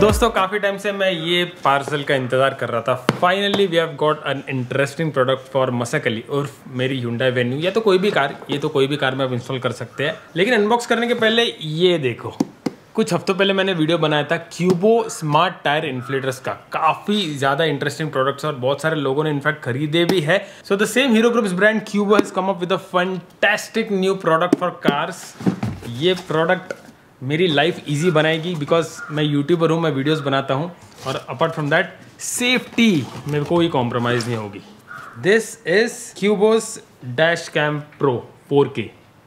दोस्तों काफ़ी टाइम से मैं ये पार्सल का इंतज़ार कर रहा था। Finally we have got an interesting product for मसक अली और मेरी Hyundai Venue या तो कोई भी कार, ये तो कोई भी कार में आप इंस्टॉल कर सकते हैं। लेकिन अनबॉक्स करने के पहले ये देखो, कुछ हफ्तों पहले मैंने वीडियो बनाया था क्यूबो स्मार्ट टायर इन्फ्लेटर्स का। काफ़ी ज़्यादा इंटरेस्टिंग प्रोडक्ट्स और बहुत सारे लोगों ने इनफैक्ट खरीदे भी है। So the same Hero group's brand Qubo has come up with a fantastic new product for cars. ये प्रोडक्ट मेरी लाइफ इजी बनाएगी बिकॉज मैं यूट्यूबर हूँ, मैं वीडियोस बनाता हूँ और अपार्ट फ्रॉम दैट सेफ्टी में कोई कॉम्प्रोमाइज़ नहीं होगी। This is Qubo's dash cam pro 4K।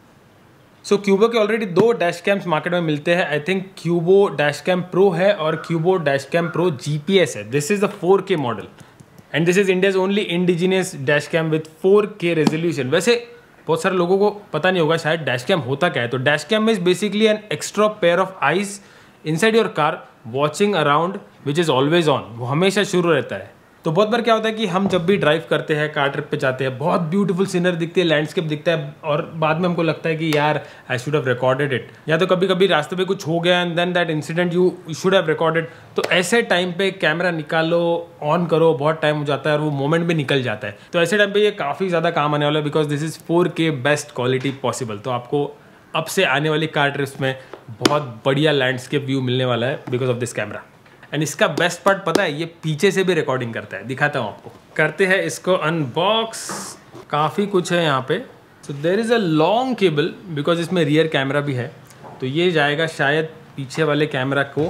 So Qubo के ऑलरेडी 2 डैश कैम्स मार्केट में मिलते हैं। I think Qubo dash cam pro है और Qubo dash cam pro GPS है। This is the 4K model and this is India's only indigenous dash cam with 4K resolution. वैसे बहुत सारे लोगों को पता नहीं होगा शायद डैश कैम होता क्या है। तो dash cam is basically an extra pair of eyes inside your car watching around which is always on. वो हमेशा शुरू रहता है। तो बहुत बार क्या होता है कि हम जब भी ड्राइव करते हैं, कार ट्रिप पे जाते हैं, बहुत ब्यूटीफुल सीनरी दिखती है, लैंडस्केप दिखता है और बाद में हमको लगता है कि यार I should have recorded it, या तो कभी कभी रास्ते पे कुछ हो गया and then that incident you should have recorded. तो ऐसे टाइम पे कैमरा निकालो, ऑन करो, बहुत टाइम हो जाता है और वो मोमेंट भी निकल जाता है। तो ऐसे टाइम पे ये काफ़ी ज़्यादा काम आने वाला है because this is 4K best quality possible. तो आपको अब से आने वाली कार ट्रिप्स में बहुत बढ़िया लैंडस्केप व्यू मिलने वाला है because of this camera. And इसका बेस्ट पार्ट पता है, ये पीछे से भी रिकॉर्डिंग करता है। दिखाता हूँ आपको। करते हैं इसको अनबॉक्स। काफ़ी कुछ है यहाँ पे। So there is a long cable बिकॉज इसमें रियर कैमरा भी है। तो ये जाएगा शायद पीछे वाले कैमरा को।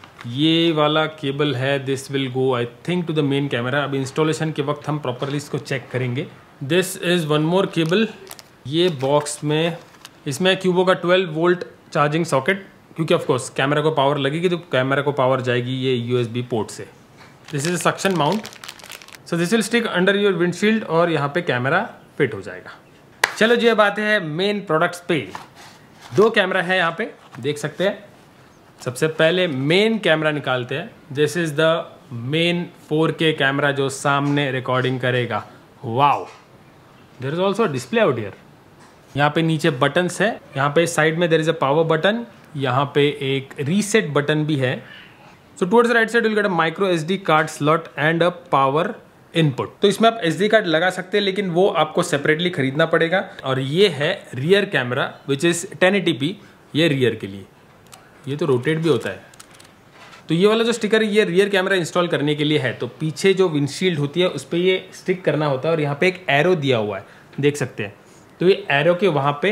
ये वाला केबल है, this will go I think to the main camera. अब इंस्टॉलेशन के वक्त हम प्रॉपरली इसको चेक करेंगे। This is one more cable. ये बॉक्स में इसमें क्यूबो का 12 वोल्ट चार्जिंग सॉकेट, क्योंकि ऑफकोर्स कैमरा को पावर लगेगी तो कैमरा को पावर जाएगी ये USB पोर्ट से। This is suction mount. So this will stick under your windshield और यहाँ पे कैमरा फिट हो जाएगा। चलो जी अब आते हैं मेन प्रोडक्ट्स पे। 2 कैमरा है यहाँ पे, देख सकते हैं। सबसे पहले मेन कैमरा निकालते हैं। This is the main 4K camera जो सामने रिकॉर्डिंग करेगा। Wow, there is also display out here. यहाँ पे नीचे बटन्स है, यहाँ पे साइड में there is a power button, यहाँ पे एक रीसेट बटन भी है। So towards the right side will get a micro SD card slot and a power input. तो इसमें आप SD कार्ड लगा सकते हैं लेकिन वो आपको सेपरेटली खरीदना पड़ेगा। और ये है rear camera which is 1080p। ये रियर के लिए, ये तो रोटेट भी होता है। तो ये वाला जो स्टिकर है ये रियर कैमरा इंस्टॉल करने के लिए है। तो पीछे जो विंडशील्ड होती है उस पर ये स्टिक करना होता है और यहाँ पे एक एरो दिया हुआ है, देख सकते हैं। तो ये एरो के वहाँ पे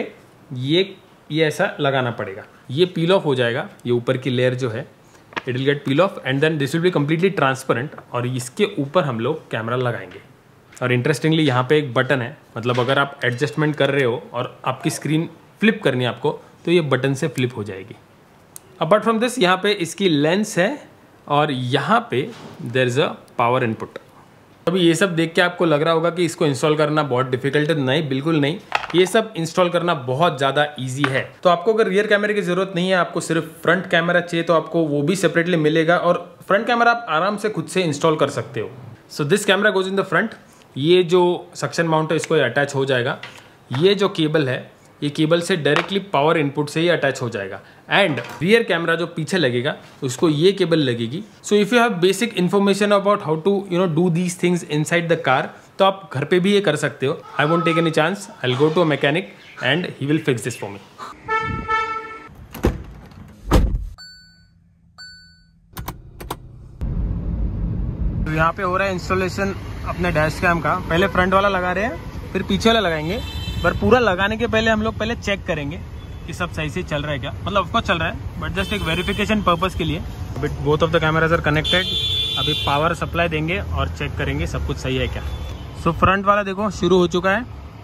ये ऐसा लगाना पड़ेगा। ये पील ऑफ हो जाएगा, ये ऊपर की लेयर जो है it will get peel off and then this will be completely transparent. और इसके ऊपर हम लोग कैमरा लगाएंगे। और इंटरेस्टिंगली यहाँ पे एक बटन है, मतलब अगर आप एडजस्टमेंट कर रहे हो और आपकी स्क्रीन फ्लिप करनी है आपको तो ये बटन से फ्लिप हो जाएगी। अपार्ट फ्रॉम दिस यहाँ पे इसकी लेंस है और यहाँ पे there is a power input. अभी ये सब देख के आपको लग रहा होगा कि इसको इंस्टॉल करना बहुत डिफिकल्ट है। नहीं, बिल्कुल नहीं। ये सब इंस्टॉल करना बहुत ज़्यादा इजी है। तो आपको अगर रियर कैमरे की ज़रूरत नहीं है, आपको सिर्फ फ्रंट कैमरा चाहिए तो आपको वो भी सेपरेटली मिलेगा और फ्रंट कैमरा आप आराम से खुद से इंस्टॉल कर सकते हो। So this camera goes in the front. ये जो सक्शन माउंट है इसको अटैच हो जाएगा। ये जो केबल है ये केबल से डायरेक्टली पावर इनपुट से ही अटैच हो जाएगा। एंड रियर कैमरा जो पीछे लगेगा उसको ये केबल लगेगी। So if you have basic information about how to do these things inside the car तो आप घर पे भी ये कर सकते हो। I won't take any chance, I will go to a mechanic and he will fix this for me. तो यहाँ पे हो रहा है इंस्टॉलेशन अपने डैश कैम का। पहले फ्रंट वाला लगा रहे हैं, फिर पीछे वाला लगाएंगे। पर पूरा लगाने के पहले हम लोग पहले चेक करेंगे कि सब सही से चल रहा है क्या। मतलब ऑफकोर्स चल रहा है बट जस्ट एक वेरिफिकेशन पर्पस के लिए। But both of the cameras are connected. अभी पावर सप्लाई देंगे और चेक करेंगे सब कुछ सही है क्या। सो फ्रंट वाला देखो शुरू हो चुका है।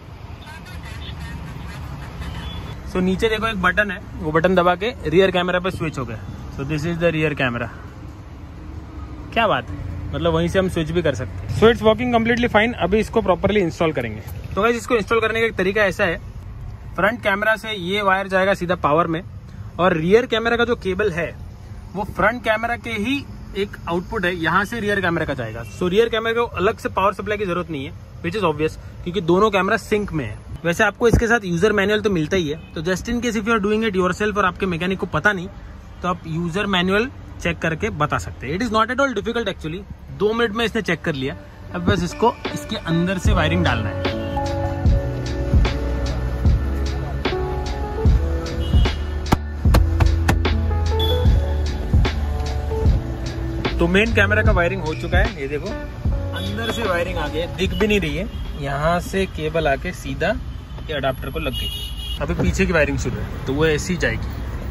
सो नीचे देखो एक बटन है, वो बटन दबा के रियर कैमरा पे स्विच हो गया। So this is the rear camera. क्या बात है, मतलब वहीं से हम स्विच भी कर सकते हैं। So it's working completely fine. अभी इसको प्रॉपरली इंस्टॉल करेंगे। तो गाइस इसको इंस्टॉल करने का एक तरीका ऐसा है, फ्रंट कैमरा से ये वायर जाएगा सीधा पावर में और रियर कैमरा का जो केबल है वो फ्रंट कैमरा के ही एक आउटपुट है, यहाँ से रियर कैमरा का जाएगा। सो रियर कैमरा को अलग से पावर सप्लाई की जरूरत नहीं है, विच इज ऑब्वियस क्योंकि दोनों कैमरा सिंक में है। वैसे आपको इसके साथ यूजर मैनुअल तो मिलता ही है, तो just in case if you are doing it yourself और आपके मैकेनिक को पता नहीं तो आप यूजर मैनुअल चेक करके बता सकते हैं। It is not at all difficult actually, 2 minute में इसने चेक कर लिया। अब बस इसको इसके अंदर से वायरिंग डालना है। तो मेन कैमरा का वायरिंग हो चुका है, ये देखो अंदर से वायरिंग आ गई, दिख भी नहीं रही है। यहाँ से केबल आके सीधा ये अडाप्टर को लग गई। अभी पीछे की वायरिंग शुरू है, तो वो ऐसी जाएगी।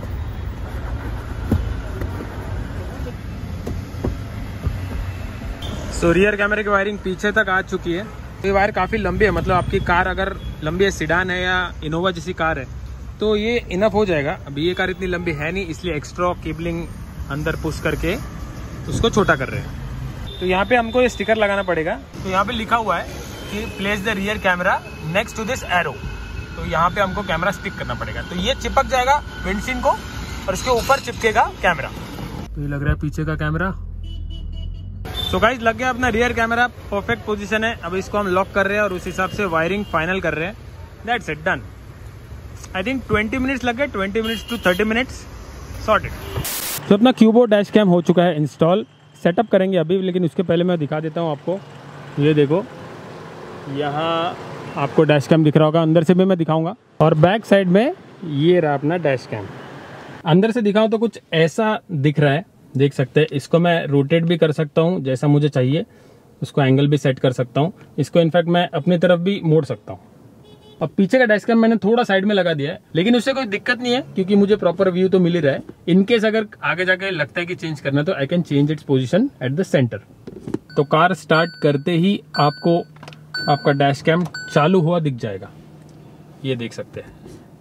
सो रियर कैमरे की वायरिंग पीछे तक आ चुकी है। तो ये वायर काफ़ी लंबी है, मतलब आपकी कार अगर लंबी है, सिडान है या इनोवा जैसी कार है, तो ये इनफ हो जाएगा। अभी ये कार इतनी लंबी है नहीं, इसलिए एक्स्ट्रा केबलिंग अंदर पुश करके उसको छोटा कर रहे हैं। तो यहाँ पे हमको ये स्टिकर लगाना पड़ेगा। तो यहाँ पे लिखा हुआ है कि place the rear camera next to this arrow. तो यहाँ पे हमको कैमरा स्टिक करना पड़ेगा। तो ये चिपक जाएगा विंडस्क्रीन को और इसके ऊपर चिपकेगा कैमरा। तो ये लग रहा है पीछे का कैमरा। तो गाइस लग गया अपना रियर कैमरा, परफेक्ट पोजीशन है। अब इसको हम लॉक कर रहे हैं और उस हिसाब से वायरिंग फाइनल कर रहे हैं। That's it, done. I think 20 minutes लग गए, 20 मिनट्स टू 30 मिनट्स, सॉर्टेड। तो अपना क्यूबो डैश कैम हो चुका है इंस्टॉल। सेटअप करेंगे अभी, लेकिन उसके पहले मैं दिखा देता हूँ आपको। ये देखो, यहाँ आपको डैश कैम दिख रहा होगा, अंदर से भी मैं दिखाऊंगा। और बैक साइड में ये रहा अपना डैश कैम। अंदर से दिखाऊं तो कुछ ऐसा दिख रहा है, देख सकते हैं। इसको मैं रोटेट भी कर सकता हूँ जैसा मुझे चाहिए, उसको एंगल भी सेट कर सकता हूँ। इसको इनफैक्ट मैं अपनी तरफ भी मोड़ सकता हूँ। अब पीछे का डैश कैम मैंने थोड़ा साइड में लगा दिया है, लेकिन उससे कोई दिक्कत नहीं है क्योंकि मुझे प्रॉपर व्यू तो मिल ही रहा है। इनकेस अगर आगे जाके लगता है कि चेंज करना है तो I can change its position at the centre. तो कार स्टार्ट करते ही आपको आपका डैश कैम चालू हुआ दिख जाएगा, ये देख सकते हैं।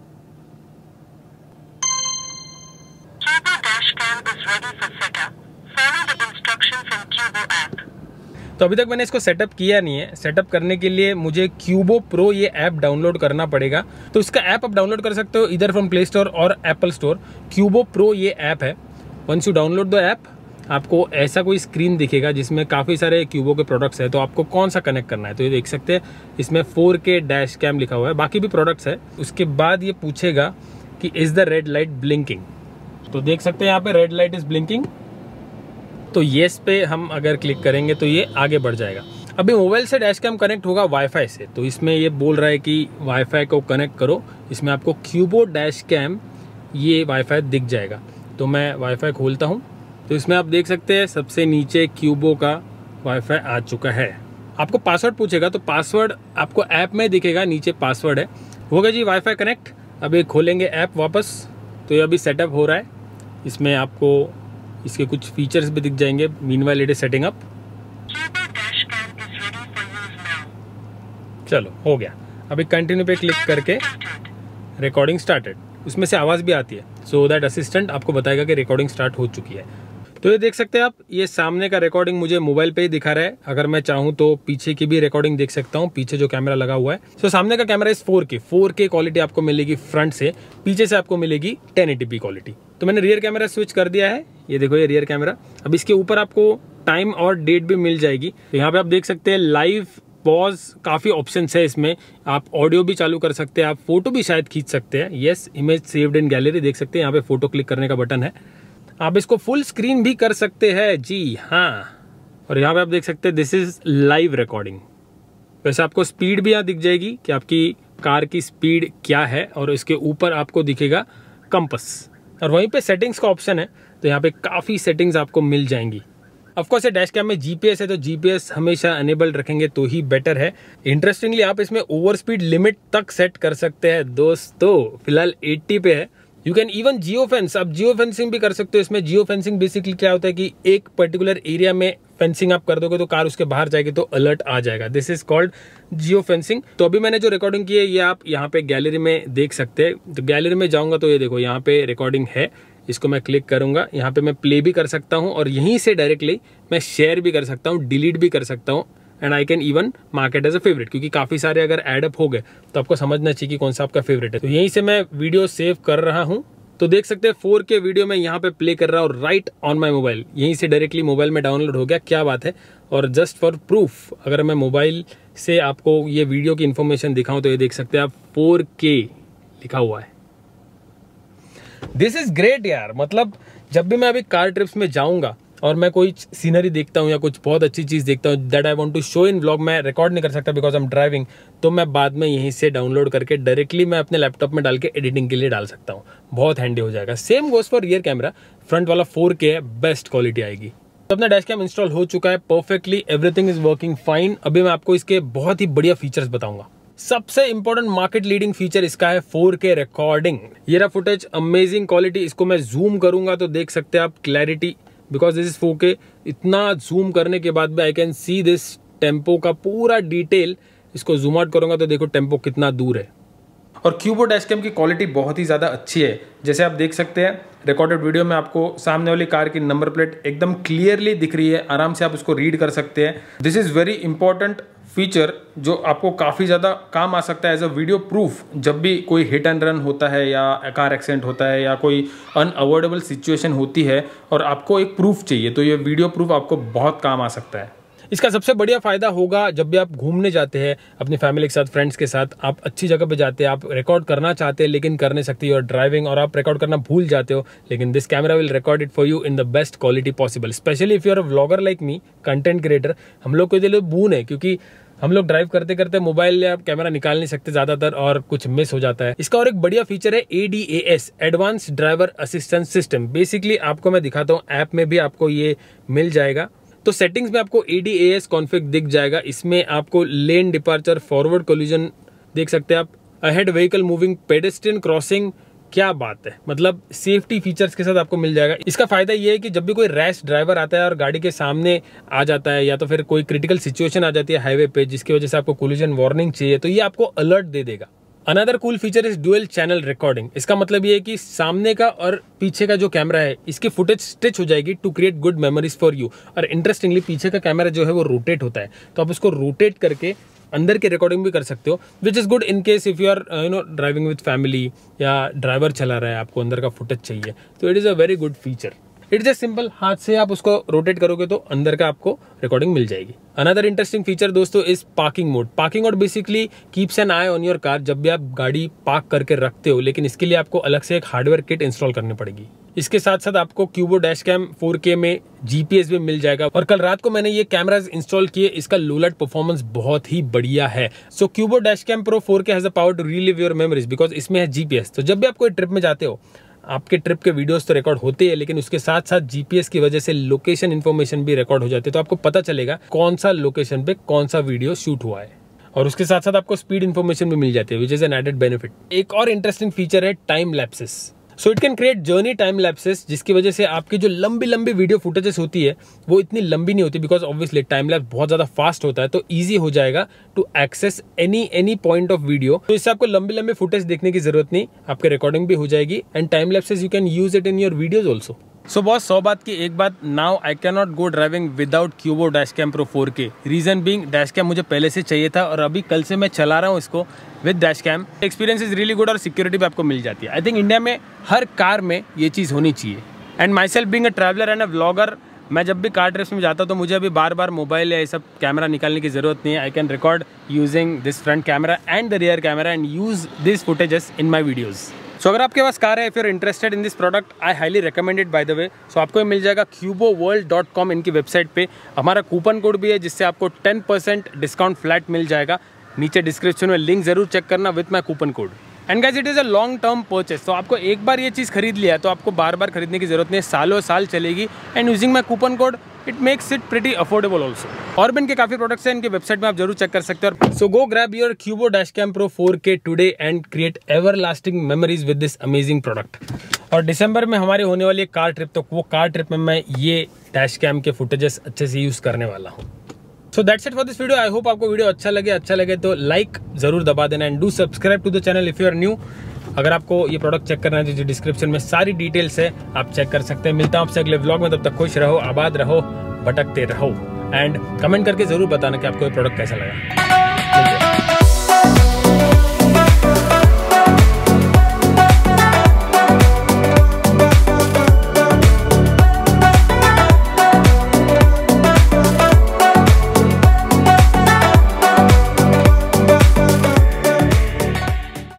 तो अभी तक मैंने इसको सेटअप किया नहीं है। सेटअप करने के लिए मुझे क्यूबो प्रो ये ऐप डाउनलोड करना पड़ेगा। तो इसका ऐप आप डाउनलोड कर सकते हो इधर फ्रॉम प्ले स्टोर और एप्पल स्टोर। क्यूबो प्रो ये ऐप है। Once you download the app, आपको ऐसा कोई स्क्रीन दिखेगा जिसमें काफ़ी सारे क्यूबो के प्रोडक्ट्स है। तो आपको कौन सा कनेक्ट करना है, तो ये देख सकते हैं इसमें 4K डैश कैम लिखा हुआ है, बाकी भी प्रोडक्ट्स है। उसके बाद ये पूछेगा कि is the red light blinking. तो देख सकते हैं यहाँ पे रेड लाइट इज ब्लिंकिंग। तो येस पे हम अगर क्लिक करेंगे तो ये आगे बढ़ जाएगा। अभी मोबाइल से डैश कैम कनेक्ट होगा वाईफाई से, तो इसमें ये बोल रहा है कि वाईफाई को कनेक्ट करो। इसमें आपको क्यूबो डैश कैम ये वाईफाई दिख जाएगा। तो मैं वाईफाई खोलता हूँ, तो इसमें आप देख सकते हैं सबसे नीचे क्यूबो का वाईफाई आ चुका है। आपको पासवर्ड पूछेगा, तो पासवर्ड आपको ऐप में दिखेगा, नीचे पासवर्ड है। हो गया जी वाईफाई कनेक्ट। अभी खोलेंगे ऐप वापस, तो ये अभी सेटअप हो रहा है। इसमें आपको इसके कुछ फीचर्स भी दिख जाएंगे। Meanwhile it is setting up. चलो हो गया। अभी कंटिन्यू पे क्लिक करके रिकॉर्डिंग स्टार्टेड, उसमें से आवाज़ भी आती है। सो दैट असिस्टेंट आपको बताएगा कि रिकॉर्डिंग स्टार्ट हो चुकी है। तो ये देख सकते हैं आप, ये सामने का रिकॉर्डिंग मुझे मोबाइल पे ही दिखा रहा है। अगर मैं चाहूँ तो पीछे की भी रिकॉर्डिंग देख सकता हूँ, पीछे जो कैमरा लगा हुआ है। सो सामने का कैमरा इस 4K क्वालिटी आपको मिलेगी फ्रंट से, पीछे से आपको मिलेगी 1080p क्वालिटी। तो मैंने रियर कैमरा स्विच कर दिया है, ये देखो ये रियर कैमरा। अब इसके ऊपर आपको टाइम और डेट भी मिल जाएगी। तो यहाँ पे आप देख सकते हैं लाइव, पॉज, काफ़ी ऑप्शंस है इसमें। आप ऑडियो भी चालू कर सकते हैं, आप फोटो भी शायद खींच सकते हैं। Yes, image saved in gallery देख सकते हैं, यहाँ पे फोटो क्लिक करने का बटन है। आप इसको फुल स्क्रीन भी कर सकते हैं, जी हाँ। और यहाँ पे आप देख सकते हैं दिस इज लाइव रिकॉर्डिंग। वैसे आपको स्पीड भी यहाँ दिख जाएगी कि आपकी कार की स्पीड क्या है, और इसके ऊपर आपको दिखेगा कंपस, और वहीं पे सेटिंग्स का ऑप्शन है। तो यहाँ पे काफ़ी सेटिंग्स आपको मिल जाएंगी। ऑफकोर्स ये डैश कैम में जीपीएस है, तो जीपीएस हमेशा अनेबल रखेंगे तो ही बेटर है। इंटरेस्टिंगली आप इसमें ओवर स्पीड लिमिट तक सेट कर सकते हैं दोस्तों। फिलहाल 80 पे है। You can even geo fence, आप जियो फेंसिंग भी कर सकते हो इसमें। जियो फेंसिंग बेसिकली क्या होता है कि एक पर्टिकुलर एरिया में फेंसिंग आप कर दोगे तो कार उसके बाहर जाएगी तो अलर्ट आ जाएगा। This is called geo fencing. तो अभी मैंने जो रिकॉर्डिंग की है ये आप यहाँ पे गैलरी में देख सकते हैं। तो गैलरी में जाऊंगा तो ये देखो यहाँ पे रिकॉर्डिंग है, इसको मैं क्लिक करूंगा। यहाँ पे मैं प्ले भी कर सकता हूँ और यहीं से डायरेक्टली मैं शेयर भी कर सकता हूँ, डिलीट भी कर सकता हूँ, and I can even mark it as a favourite, क्योंकि काफ़ी सारे अगर एड अप हो गए तो आपको समझना चाहिए कि कौन सा आपका फेवरेट है। तो यहीं से मैं वीडियो सेव कर रहा हूँ। तो देख सकते हैं 4K वीडियो में यहाँ पे प्ले कर रहा हूँ राइट ऑन माई मोबाइल। यहीं से डायरेक्टली मोबाइल में डाउनलोड हो गया, क्या बात है। और जस्ट फॉर प्रूफ अगर मैं मोबाइल से आपको ये वीडियो की इन्फॉर्मेशन दिखाऊं तो ये देख सकते हैं आप 4K लिखा हुआ है। दिस इज ग्रेट यार, मतलब जब भी मैं अभी कार ट्रिप्स में जाऊंगा और मैं कोई सीनरी देखता हूँ या कुछ बहुत अच्छी चीज़ देखता हूँ that I want to show in vlog, मैं रिकॉर्ड नहीं कर सकता बिकॉज आई एम ड्राइविंग, तो मैं बाद में यहीं से डाउनलोड करके डायरेक्टली मैं अपने लैपटॉप में डाल के एडिटिंग के लिए डाल सकता हूँ, बहुत हैंडी हो जाएगा। Same goes for rear camera, front वाला 4K है, बेस्ट क्वालिटी आएगी। तो अपना डैश कैम इंस्टॉल हो चुका है perfectly, everything is working fine. अभी मैं आपको इसके बहुत ही बढ़िया फीचर्स बताऊंगा। सबसे इंपॉर्टेंट मार्केट लीडिंग फीचर इसका है 4K रिकॉर्डिंग। ये रहा फुटेज, अमेजिंग क्वालिटी। इसको मैं जूम करूंगा तो देख सकते हैं आप clarity, because this is 4K। इतना जूम करने के बाद भी I can see this tempo का पूरा डिटेल। इसको जूम आउट करूंगा तो देखो टेम्पो कितना दूर है। और क्यूबो डैश कैम की क्वालिटी बहुत ही ज़्यादा अच्छी है। जैसे आप देख सकते हैं रिकॉर्डेड वीडियो में आपको सामने वाली कार की नंबर प्लेट एकदम क्लियरली दिख रही है, आराम से आप उसको रीड कर सकते हैं। This is very important feature जो आपको काफ़ी ज़्यादा काम आ सकता है एज अ वीडियो प्रूफ। जब भी कोई हिट एंड रन होता है या कार एक्सीडेंट होता है या कोई अनअवॉइडेबल सिचुएशन होती है और आपको एक प्रूफ चाहिए, तो ये वीडियो प्रूफ आपको बहुत काम आ सकता है। इसका सबसे बढ़िया फायदा होगा जब भी आप घूमने जाते हैं अपनी फैमिली के साथ, फ्रेंड्स के साथ, आप अच्छी जगह पे जाते हैं, आप रिकॉर्ड करना चाहते हैं लेकिन कर नहीं सकते, और ड्राइविंग और आप रिकॉर्ड करना भूल जाते हो, लेकिन this camera will record it for you in the best quality possible. Especially if you are a vlogger like me, content creator, हम लोग के लिए बून है क्योंकि हम लोग ड्राइव करते करते मोबाइल या कैमरा निकाल नहीं सकते ज्यादातर और कुछ मिस हो जाता है। इसका और एक बढ़िया फीचर है ADAS, advance driver assistance system. Basically आपको मैं दिखाता हूँ, ऐप में भी आपको ये मिल जाएगा। तो सेटिंग्स में आपको ADAS कॉन्फ़िग दिख जाएगा। इसमें आपको लेन डिपार्चर, फॉरवर्ड कोलिजन देख सकते हैं आप, ahead vehicle moving, pedestrian crossing, क्या बात है, मतलब सेफ्टी फीचर्स के साथ आपको मिल जाएगा। इसका फायदा ये है कि जब भी कोई रैश ड्राइवर आता है और गाड़ी के सामने आ जाता है या तो फिर कोई क्रिटिकल सिचुएशन आ जाती है हाईवे पे जिसकी वजह से आपको कोलिजन वार्निंग चाहिए, तो ये आपको अलर्ट दे देगा। Another cool feature is dual channel recording. इसका मतलब ये है कि सामने का और पीछे का जो कैमरा है इसकी फुटेज स्टिच हो जाएगी to create good memories for you. और इंटरेस्टिंगली पीछे का कैमरा जो है वो रोटेट होता है, तो आप उसको रोटेट करके अंदर की रिकॉर्डिंग भी कर सकते हो, which is good in case if you are driving with family या ड्राइवर चला रहा है, आपको अंदर का फुटेज चाहिए, तो it is a very good feature. It's just simple, हाथ से आप उसको रोटेट करोगे तो अंदर का आपको रिकॉर्डिंग मिल जाएगी। अनदर इंटरेस्टिंग फीचर दोस्तों is parking mode. Parking mode basically keeps an eye on your car. जब भी आप गाड़ी पार्क करके रखते हो, लेकिन इसके लिए आपको अलग से एक हार्डवेयर किट इंस्टॉल करनी पड़ेगी। इसके साथ साथ आपको क्यूबो डैश कैम 4K में GPS भी मिल जाएगा। और कल रात को मैंने ये कैमराज इंस्टॉल किए, इसका लो लाइट परफॉर्मेंस बहुत ही बढ़िया है। So Qubo dash cam pro 4K has the power to relieve your memories because इसमें है GPS। तो जब भी आप कोई ट्रिप में जाते हो, आपके ट्रिप के वीडियोस तो रिकॉर्ड होते हैं, लेकिन उसके साथ साथ GPS की वजह से लोकेशन इन्फॉर्मेशन भी रिकॉर्ड हो जाती है, तो आपको पता चलेगा कौन सा लोकेशन पे कौन सा वीडियो शूट हुआ है। और उसके साथ साथ आपको स्पीड इन्फॉर्मेशन भी मिल जाती है, which is an added benefit. एक और इंटरेस्टिंग फीचर है time lapses. So it can create journey time lapses, जिसकी वजह से आपकी जो लंबी लंबी वीडियो फुटेजेस होती है वो इतनी लंबी नहीं होती, बिकॉज ऑब्वियसली टाइम लैप्स बहुत ज्यादा फास्ट होता है, तो ईजी हो जाएगा to access any point of video. तो इससे आपको लंबी लंबी फुटेज देखने की जरूरत नहीं, आपकी रिकॉर्डिंग भी हो जाएगी and time lapses you can use it in your videos also. So boss, 100 बात की एक बात, now I can not go driving without Qubo dash cam pro 4K। Reason being dash cam मुझे पहले से चाहिए था और अभी कल से मैं चला रहा हूँ इसको with dash cam. Experience is really good और सिक्योरिटी भी आपको मिल जाती है। आई थिंक इंडिया में हर कार में ये चीज़ होनी चाहिए। And myself being a traveller and a vlogger, मैं जब भी कार ट्रिप्स में जाता हूँ तो मुझे अभी बार बार मोबाइल या ये सब कैमरा निकालने की जरूरत नहीं है। I can record using this front camera and the rear camera and use this footages in my videos. So अगर आपके पास कार है, if you are interested in this product, I highly recommend it by the way. So आपको ये मिल जाएगा cuboworld.com इनकी website पे। हमारा कूपन कोड भी है जिससे आपको 10% डिस्काउंट फ्लैट मिल जाएगा। नीचे डिस्क्रिप्शन में लिंक जरूर चेक करना with my coupon code. And guys, it is a long term purchase, तो आपको एक बार ये चीज़ खरीद लिया तो आपको बार बार खरीदने की जरूरत नहीं है, सालों साल चलेगी। And using my coupon code it makes it pretty affordable also. और भी इनके काफ़ी प्रोडक्ट्स हैं, इनके वेबसाइट में आप जरूर चेक कर सकते हो। So go grab your Qubo dash cam pro 4K today and create ever lasting memories with this amazing product. और दिसंबर में हमारी होने वाली कार ट्रिप, तो वो कार ट्रिप में मैं ये डैश कैम के फुटेजेस अच्छे से यूज़ करने वाला हूँ। So that's it for this video. I hope आपको वीडियो अच्छा लगे तो लाइक जरूर दबा देना and do subscribe to the channel if you are new. अगर आपको ये प्रोडक्ट चेक करना है, जो डिस्क्रिप्शन में सारी डिटेल्स है, आप चेक कर सकते हैं। मिलता हूं आपसे अगले व्लॉग में, तब तक खुश रहो, आबाद रहो, भटकते रहो एंड कमेंट करके जरूर बताना कि आपको ये प्रोडक्ट कैसा लगा।